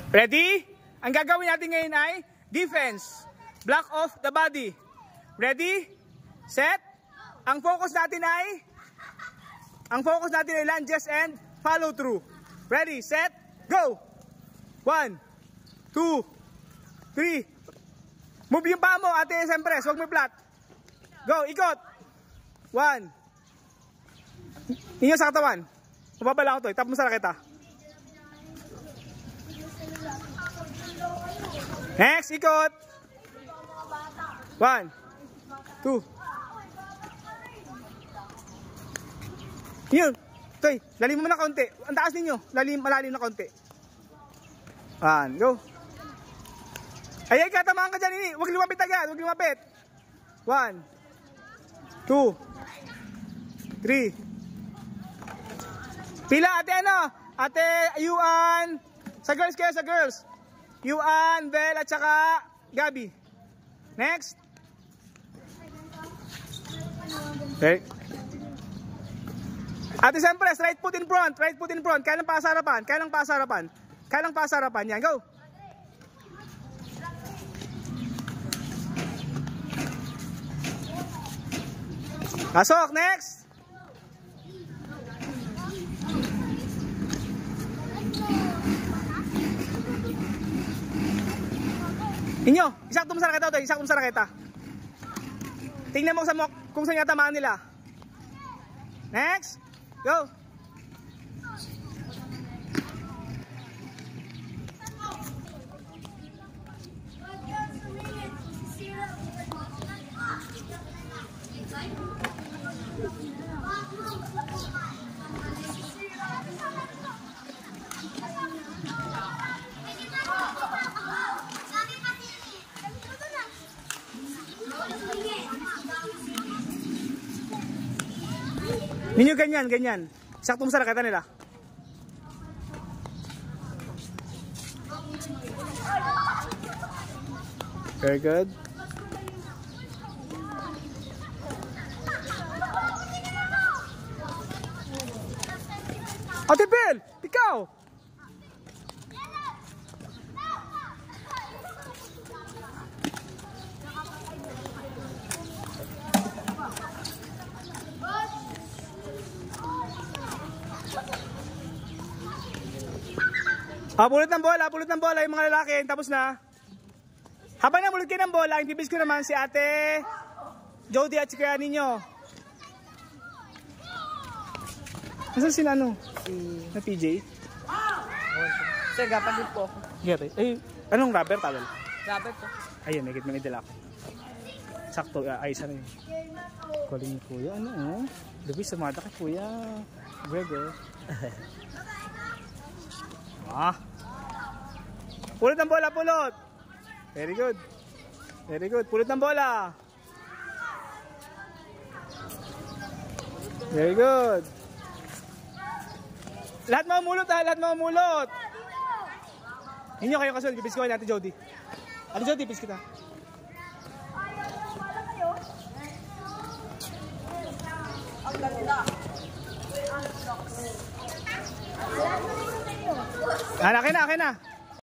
Ready? Ang gagawin natin ngayon ay defense. Block off the body. Ready? Set. Ang focus natin ay lunges and follow through. Ready, set, go! 1, 2, 3. Move yung paa mo, ate, siyempre, huwag mo flat. Go, ikot. 1. Inyo sa katawan. Mababala ko to, itap mo sa raketa. Next, ikot. 1, 2. Yun. Toy, lalim mo na konti. Ang taas ninyo. Malalim na konti. Go. Ay, katamaan ka dyan. Huwag lumapit agad. 1, 2, 3. Pila, ate, ano? Ate, Yuan. Sa girls kayo, sa girls. Yuan, Bel, at saka Gabi. Next. Okay. Ate, siyempre, right foot in front. Kaya ng pasarapan. Yan, go. Pasok, next. Inyo, isakto mo sa raketa. Tingnan mo kung saan yung tamaan nila. Next. Go! Ninyo ganyan. Sakto mo sa raketa nila. Very good. Ate Bel, ikaw. Pulot ng bola yung mga lalaki, tapos na. Habang namulot kayo ng bola, intibis ko naman si ate Jody at si kaya ninyo. Nasaan sila ano? Na PJ? Sir, gapagod po ako. Anong rubber towel? Rubber po. Ayun, may dala ako. Sakto, ayos na yun. Calling ni kuya, Luis, sumada ka kuya. Brother. Pulot ng bola, pulot. Very good. Pulot ng bola. Very good. Lahat mamulot. Inyo kayo kasunod. Ipis ko kay Ate Jody. Ate Jody, ipis kita. Ang ganda. Akin na.